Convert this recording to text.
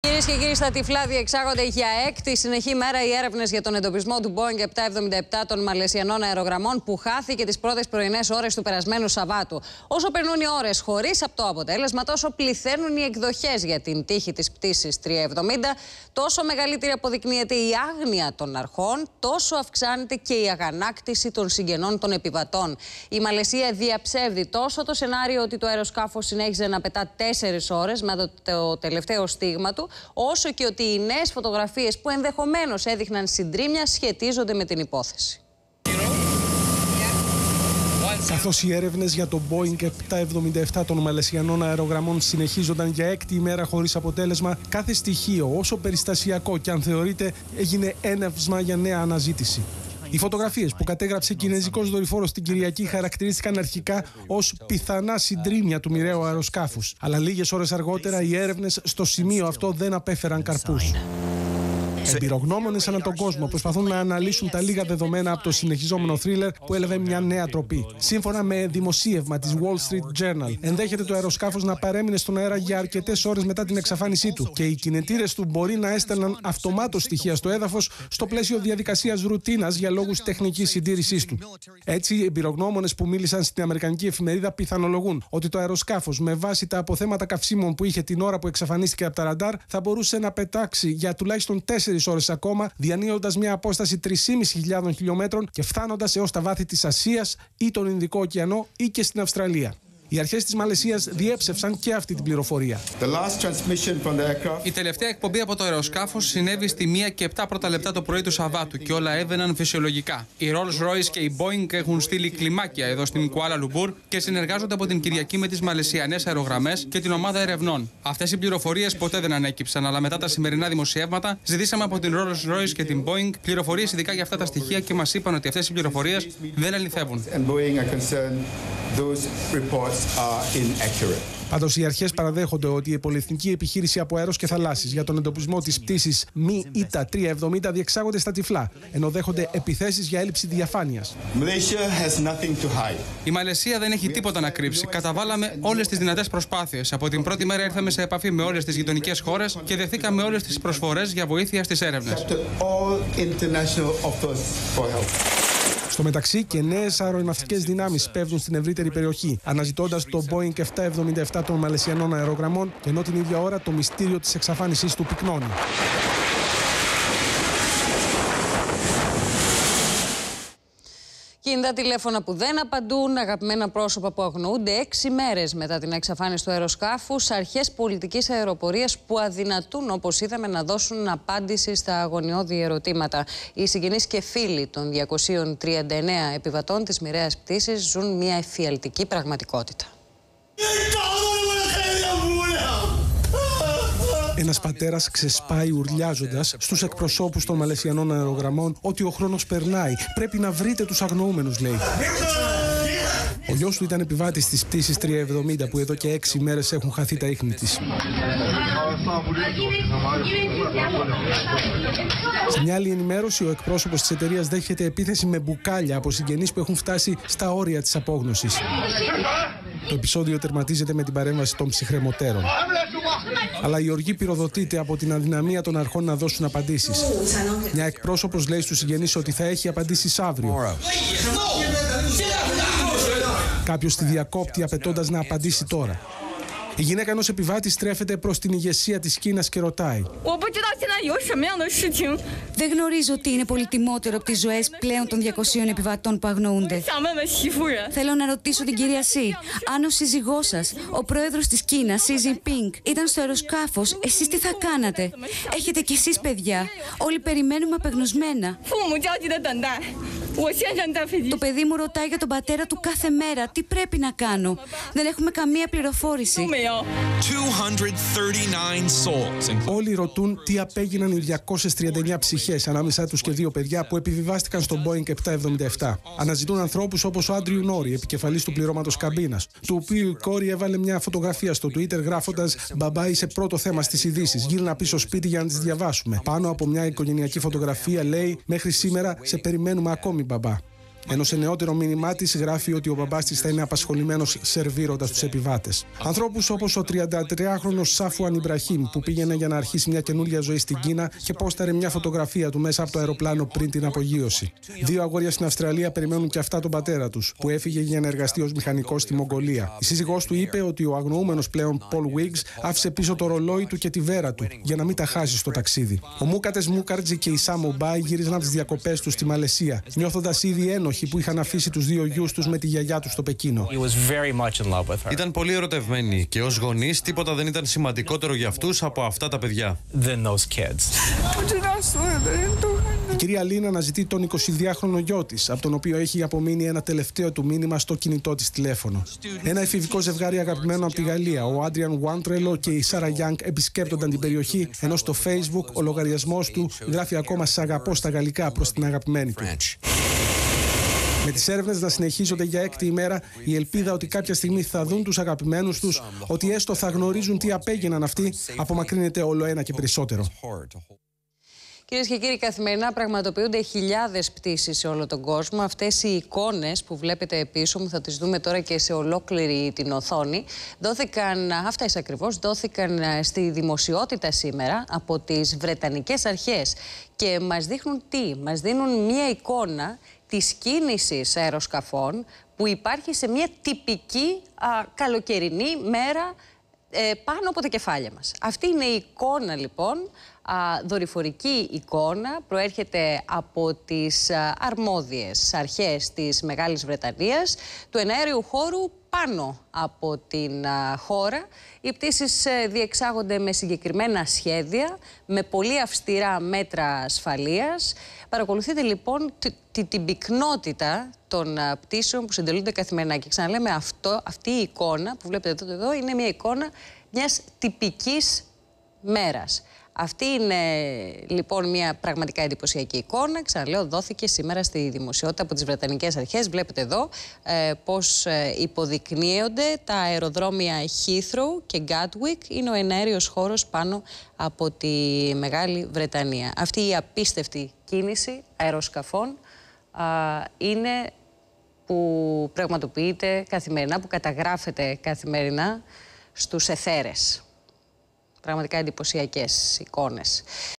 Κυρίες και κύριοι, στα τυφλά διεξάγονται για έκτη συνεχή μέρα οι έρευνες για τον εντοπισμό του Boeing 777 των μαλαισιανών αερογραμμών που χάθηκε τις πρώτες πρωινές ώρες του περασμένου Σαββάτου. Όσο περνούν οι ώρες χωρίς απτό αποτέλεσμα, τόσο πληθαίνουν οι εκδοχές για την τύχη της πτήσης 370, τόσο μεγαλύτερη αποδεικνύεται η άγνοια των αρχών, τόσο αυξάνεται και η αγανάκτηση των συγγενών των επιβατών. Η Μαλαισία διαψεύδει τόσο το σενάριο ότι το αεροσκάφος συνέχιζε να πετά 4 ώρες με το τελευταίο στίγμα του, όσο και ότι οι νέες φωτογραφίες που ενδεχομένως έδειχναν συντρίμμια σχετίζονται με την υπόθεση. Καθώς οι έρευνες για το Boeing 777 των μαλαισιανών αερογραμμών συνεχίζονταν για έκτη ημέρα χωρίς αποτέλεσμα, κάθε στοιχείο, όσο περιστασιακό και αν θεωρείται, έγινε έναυσμα για νέα αναζήτηση. Οι φωτογραφίες που κατέγραψε κινέζικος δορυφόρος την Κυριακή χαρακτηρίστηκαν αρχικά ως πιθανά συντρίμμια του μοιραίου αεροσκάφους. Αλλά λίγες ώρες αργότερα οι έρευνες στο σημείο αυτό δεν απέφεραν καρπούς. Εμπειρογνώμονες ανά τον κόσμο προσπαθούν να αναλύσουν τα λίγα δεδομένα από το συνεχιζόμενο θρίλερ που έλαβε μια νέα τροπή. Σύμφωνα με δημοσίευμα της Wall Street Journal, ενδέχεται το αεροσκάφος να παρέμεινε στον αέρα για αρκετές ώρες μετά την εξαφάνισή του και οι κινητήρες του μπορεί να έστελναν αυτομάτως στοιχεία στο έδαφος στο πλαίσιο διαδικασίας ρουτίνας για λόγους τεχνικής συντήρησής του. Έτσι, οι εμπειρογνώμονες που μίλησαν στην αμερικανική εφημερίδα πιθανολογούν ότι το αεροσκάφος, με βάση τα αποθέματα καυσίμων που είχε την ώρα που εξαφανίστηκε από τα ραντάρ, θα μπορούσε να πετάξει για τουλάχιστον 4 ώρες ακόμα, διανύοντας μια απόσταση 3.500 χιλιόμετρων και φτάνοντας έως τα βάθη της Ασίας ή τον Ινδικό ωκεανό ή και στην Αυστραλία. Οι αρχές της Μαλαισίας διέψευσαν και αυτή την πληροφορία. Η τελευταία εκπομπή από το αεροσκάφος συνέβη στη 1 και 7 πρώτα λεπτά το πρωί του Σαββάτου και όλα έβαιναν φυσιολογικά. Η Rolls-Royce και η Boeing έχουν στείλει κλιμάκια εδώ στην Κουάλα Λουμπούρ και συνεργάζονται από την Κυριακή με τις μαλαισιανές αερογραμμές και την ομάδα ερευνών. Αυτές οι πληροφορίες ποτέ δεν ανέκυψαν, αλλά μετά τα σημερινά δημοσιεύματα ζητήσαμε από την Rolls-Royce και την Boeing πληροφορίες ειδικά για αυτά τα στοιχεία και μας είπαν ότι αυτές οι πληροφορίες δεν αληθεύουν. Πάντως, οι αρχές παραδέχονται ότι η πολυεθνική επιχείρηση από αέρος και θαλάσσης για τον εντοπισμό της πτήσης Mi ITA 370 διεξάγονται στα τυφλά, ενώ δέχονται επιθέσεις για έλλειψη διαφάνειας. Η Μαλαισία δεν έχει τίποτα να κρύψει. Καταβάλαμε όλες τις δυνατές προσπάθειες. Από την πρώτη μέρα ήρθαμε σε επαφή με όλες τις γειτονικές χώρες και δεχθήκαμε όλες τις προσφορές για βοήθεια στις έρευνες. Στο μεταξύ, και νέες αεροναυτικές δυνάμεις πέφτουν στην ευρύτερη περιοχή, αναζητώντας το Boeing 777 των μαλαισιανών αερογραμμών, και ενώ την ίδια ώρα το μυστήριο της εξαφάνισής του πυκνώνει. Κινητά τηλέφωνα που δεν απαντούν, αγαπημένα πρόσωπα που αγνοούνται 6 μέρες μετά την εξαφάνιση του αεροσκάφους, αρχές πολιτικής αεροπορίας που αδυνατούν, όπως είδαμε, να δώσουν απάντηση στα αγωνιώδη ερωτήματα. Οι συγγενείς και φίλοι των 239 επιβατών της μοιραίας πτήσης ζουν μια εφιαλτική πραγματικότητα. Ένας πατέρας ξεσπάει ουρλιάζοντας στους εκπροσώπους των μαλαισιανών αερογραμμών ότι ο χρόνος περνάει. Πρέπει να βρείτε τους αγνοούμενους, λέει. Ο γιος του ήταν επιβάτης της πτήσης 370 που εδώ και 6 μέρες έχουν χαθεί τα ίχνη της. Σε μια άλλη ενημέρωση, ο εκπρόσωπος της εταιρείας δέχεται επίθεση με μπουκάλια από συγγενείς που έχουν φτάσει στα όρια της απόγνωσης. Το επεισόδιο τερματίζεται με την παρέμβαση των ψυχραιμοτέρων. Αλλά η οργή πυροδοτείται από την αδυναμία των αρχών να δώσουν απαντήσεις. Μια εκπρόσωπος λέει στους συγγενείς ότι θα έχει απαντήσεις αύριο. Κάποιος τη διακόπτει απαιτώντας να απαντήσει τώρα. Η γυναίκα ενός επιβάτη στρέφεται προς την ηγεσία της Κίνας και ρωτάει: Δεν γνωρίζω τι είναι πολυτιμότερο από τις ζωές πλέον των 200 επιβατών που αγνοούνται. Θέλω να ρωτήσω την κυρία Σι, αν ο σύζυγός σας, ο πρόεδρος της Κίνας, Σι Τζινπίνγκ, ήταν στο αεροσκάφος, εσείς τι θα κάνατε? Έχετε κι εσείς παιδιά. Όλοι περιμένουμε απεγνωσμένα. Το παιδί μου ρωτάει για τον πατέρα του κάθε μέρα. Τι πρέπει να κάνω? Δεν έχουμε καμία πληροφόρηση. 239 souls. Όλοι ρωτούν τι απέγιναν οι 239 ψυχές, ανάμεσά τους και 2 παιδιά που επιβιβάστηκαν στο Boeing 777. Αναζητούν ανθρώπους όπως ο Άντριου Νόρι, επικεφαλής του πληρώματος καμπίνας, του οποίου η κόρη έβαλε μια φωτογραφία στο Twitter γράφοντας: «Μπαμπά, είσαι πρώτο θέμα στις ειδήσεις. Γύρνα πίσω σπίτι για να τις διαβάσουμε». Πάνω από μια οικογενειακή φωτογραφία λέει: «Μέχρι σήμερα σε περιμένουμε ακόμη, μπαμπά». Ενώ σε νεότερο μήνυμά της γράφει ότι ο μπαμπάς της θα είναι απασχολημένος σερβίροντας τους επιβάτες. Ανθρώπους όπως ο 33χρονος Σάφουαν Ιμπραχήμ, που πήγαινε για να αρχίσει μια καινούρια ζωή στην Κίνα και πόσταρε μια φωτογραφία του μέσα από το αεροπλάνο πριν την απογείωση. 2 αγόρια στην Αυστραλία περιμένουν και αυτά τον πατέρα τους, που έφυγε για να εργαστεί ως μηχανικός στη Μογγολία. Η σύζυγός του είπε ότι ο αγνοούμενος πλέον Πολ Wiggs άφησε πίσω το ρολόι του και τη βέρα του για να μην τα χάσει στο ταξίδι. Ο Μούκατες Μούκαρτζη και η Σάμο Μπάι γύριζαν από τις διακοπές τους στη Μαλαισία, νιώθοντας ήδη ένοχοι που είχαν αφήσει τους 2 γιους τους με τη γιαγιά τους στο Πεκίνο. Ήταν πολύ ερωτευμένοι και ως γονείς τίποτα δεν ήταν σημαντικότερο για αυτούς από αυτά τα παιδιά. Η κυρία Λίν αναζητεί τον 22χρονο γιο της, από τον οποίο έχει απομείνει ένα τελευταίο του μήνυμα στο κινητό της τηλέφωνο. Ένα εφηβικό ζευγάρι αγαπημένο από τη Γαλλία, ο Άντριαν Γουάντρελο και η Σάρα Γιάνγκ, επισκέπτονταν την περιοχή, ενώ στο Facebook ο λογαριασμός του γράφει ακόμα «Σ' αγαπώ» στα γαλλικά προς την αγαπημένη του. Με τις έρευνες να συνεχίζονται για 6η ημέρα, η ελπίδα ότι κάποια στιγμή θα δουν τους αγαπημένους τους, ότι έστω θα γνωρίζουν τι απέγιναν αυτοί, απομακρύνεται όλο ένα και περισσότερο. Κυρίες και κύριοι, καθημερινά πραγματοποιούνται χιλιάδες πτήσεις σε όλο τον κόσμο. Αυτές οι εικόνες που βλέπετε πίσω μου, θα τις δούμε τώρα και σε ολόκληρη την οθόνη, αυτές ακριβώς δόθηκαν στη δημοσιότητα σήμερα από τις Βρετανικές αρχές και μας δείχνουν τι? Μας δίνουν μία εικόνα της κίνησης αεροσκαφών που υπάρχει σε μια τυπική καλοκαιρινή μέρα πάνω από τα κεφάλια μας. Αυτή είναι η εικόνα λοιπόν, δορυφορική εικόνα, προέρχεται από τις αρμόδιες αρχές της Μεγάλης Βρετανίας, του εναέριου χώρου πάνω από την χώρα. Οι πτήσεις διεξάγονται με συγκεκριμένα σχέδια, με πολύ αυστηρά μέτρα ασφαλείας. Παρακολουθείτε λοιπόν την πυκνότητα των πτήσεων που συντελούνται καθημερινά. Και ξαναλέμε, αυτή η εικόνα που βλέπετε εδώ είναι μια εικόνα μιας τυπικής μέρας. Αυτή είναι λοιπόν μια πραγματικά εντυπωσιακή εικόνα. Ξαναλέω, δόθηκε σήμερα στη δημοσιότητα από τις Βρετανικές αρχές. Βλέπετε εδώ πώς υποδεικνύονται τα αεροδρόμια Heathrow και Gatwick. Είναι ο εναέριος χώρος πάνω από τη Μεγάλη Βρετανία. Αυτή η απίστευτη κίνηση αεροσκαφών είναι που πραγματοποιείται καθημερινά, που καταγράφεται καθημερινά στους αιθέρες. Πραγματικά εντυπωσιακές εικόνες.